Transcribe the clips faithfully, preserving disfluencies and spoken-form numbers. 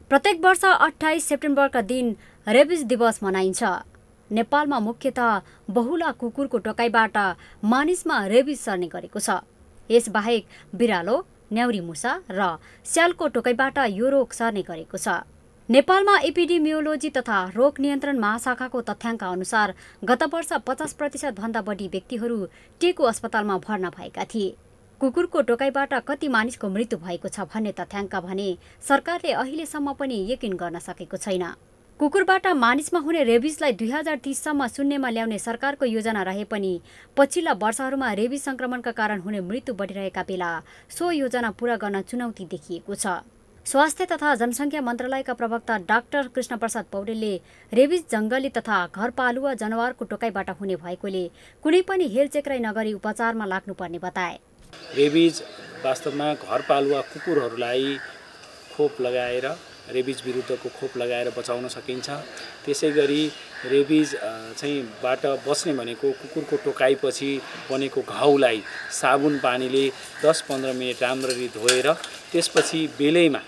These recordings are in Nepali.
प्रत्येक वर्ष अट्ठाइस सेप्टेम्बरका दिन रेबिज दिवस मनाइन्छ। नेपालमा मुख्यतः बहुला कुकुरको टोकाइबाट मानिसमा रेबिज सर्ने गरेको छ। यसबाहेक बिरालो, न्याउरी मुसा र स्यालको टोकाइबाट यो रोग सर्ने गरेको छ। नेपालमा एपिडेमियोलोजी तथा रोग नियन्त्रण महाशाखाको तथ्याङ्क अनुसार गत वर्ष पचास प्रतिशत भन्दा बढी व्यक्तिहरू टेकु अस्पतालमा भर्ना भएका थिए। कुकुरको टोकाइबाट कति मानिसको मृत्यु भएको छ भन्ने तथ्याङ्क भने सरकारले अहिलेसम्म पनि यकिन गर्न सकेको छैन। कुकुरबाट मानिसमा हुने रेबिजलाई दुई हजार तीससम्म शून्यमा ल्याउने सरकारको योजना रहे पनि पछिल्ला वर्षहरूमा रेबिज संक्रमणका कारण हुने मृत्यु बढिरहेका बेला सो योजना पूरा गर्न चुनौती देखिएको छ। स्वास्थ्य तथा जनसङ्ख्या मन्त्रालयका प्रवक्ता डाक्टर कृष्णप्रसाद पौडेलले रेबिज जङ्गली तथा घरपालुवा जनावरको टोकाइबाट हुने भएकोले कुनै पनि हेलचेक्राइ नगरी उपचारमा लाग्नुपर्ने बताए। रेबिज वास्तवमा घरपालुवा कुकुरहरूलाई खोप लगाएर रेबिज विरुद्धको खोप लगाएर बचाउन सकिन्छ। त्यसै गरी रेबिज चाहिँ बाट बस्ने भनेको कुकुरको टोकाइपछि बनेको घाउलाई साबुन पानीले दस पन्ध्र मिनट राम्ररी धोएर त्यसपछि बेलैमा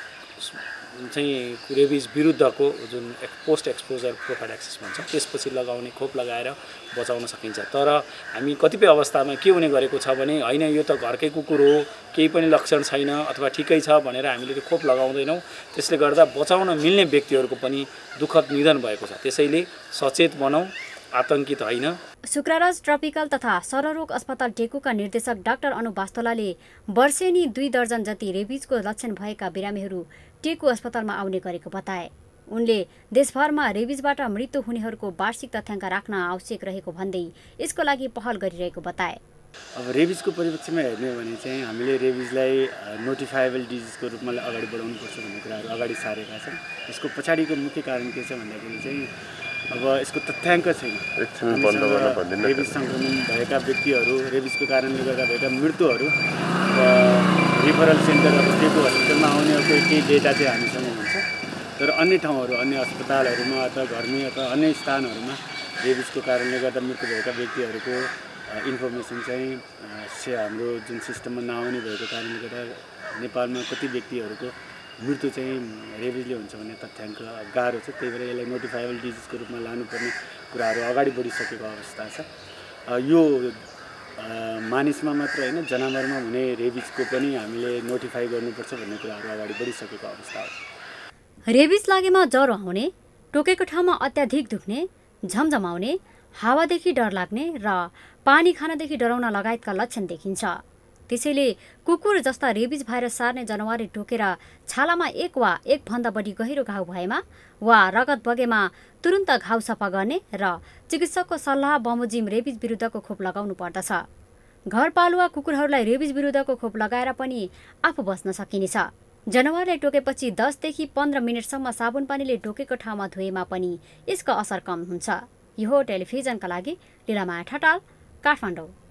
चाहिँ रेबिज विरुद्धको जुन पोस्ट एक्सपोजर प्रोफाइल्याक्सिस भन्छ त्यसपछि लगाउने खोप लगाएर बचाउन सकिन्छ। तर हामी कतिपय अवस्थामा के हुने गरेको छ भने हैन यो त घरकै कुकुर हो, केही पनि लक्षण छैन अथवा ठिकै छ भनेर हामीले त्यो खोप लगाउँदैनौँ। त्यसले गर्दा बचाउन मिल्ने व्यक्तिहरूको पनि दुःखद निधन भएको छ। त्यसैले सचेत बनौँ, आतंकित होइन। शुक्राराज ट्रपिकल तथा सररोग अस्पताल टेकुका निर्देशक डाक्टर अनु वास्तोलाले वर्षेनी दुई दर्जन जति रेबिजको लक्षण भएका बिरामीहरू टेकु अस्पतालमा आउने गरेको बताए। उनले देशभरमा रेबिजबाट मृत्यु हुनेहरूको वार्षिक तथ्याङ्क राख्न आवश्यक रहेको भन्दै यसको लागि पहल गरिरहेको बताए। अब रेबिजको परिप्रेक्ष्यमा हेर्ने हो भने चाहिँ हामीले रेबिजलाई नोटिफाएबल डिजिजको रूपमा अगाडि बढाउनुपर्छ भन्ने कुराहरू अगाडि सारेका छन्। यसको पछाडिको मुख्य कारण के छ भन्दाखेरि चाहिँ अब यसको तथ्याङ्क छैन। रेबिज सङ्क्रमण भएका व्यक्तिहरू, रेबिजको कारणले गर्दा भएका मृत्युहरू रिफरल सेन्टर अब टेकु हस्पिटलमा आउने कोही केही डेटा चाहिँ हामीसँग हुन्छ। तर अन्य ठाउँहरू, अन्य अस्पतालहरूमा अथवा घरमै अथवा अन्य स्थानहरूमा रेबिजको कारणले गर्दा मृत्यु भएका व्यक्तिहरूको इन्फर्मेसन चाहिँ हाम्रो जुन सिस्टममा नआउने भएको कारणले गर्दा नेपालमा कति व्यक्तिहरूको मृत्यु चाहिँ रेबिजले हुन्छ भन्ने तथ्याङ्क गाह्रो छ। त्यही भएर यसलाई नोटिफाएबल डिजिजको रूपमा लानुपर्ने कुराहरू अगाडि बढिसकेको अवस्था छ। यो मानिसमा मात्र होइन, जनावरमा हुने रेबिजको पनि हामीले नोटिफाई गर्नुपर्छ भन्ने कुराहरू अगाडि बढिसकेको अवस्था हो। रेबिज लागेमा ज्वरो आउने, टोकेको ठाउँमा अत्याधिक दुख्ने, झमझमाउने, हावादेखि डर लाग्ने र पानी खानदेखि डराउन लगायतका लक्षण देखिन्छ। त्यसैले कुकुर जस्ता रेबिज भाइरस सार्ने जनावरले टोकेर छालामा एक वा एकभन्दा बढी गहिरो घाउ भएमा वा रगत बगेमा तुरुन्त घाउ सफा गर्ने र चिकित्सकको सल्लाह बमोजिम रेबिज विरुद्धको खोप लगाउनु पर्दछ। घरपालुवा कुकुरहरूलाई रेबिज विरुद्धको खोप लगाएर पनि आफू बस्न सकिनेछ। जनावरलाई टोकेपछि दसदेखि पन्ध्र मिनटसम्म साबुन पानीले टोकेको ठाउँमा धोएमा पनि यसको असर कम हुन्छ। यो हो टेलिभिजनका लागि लीलामाया ठटाल, काठमाडौँ।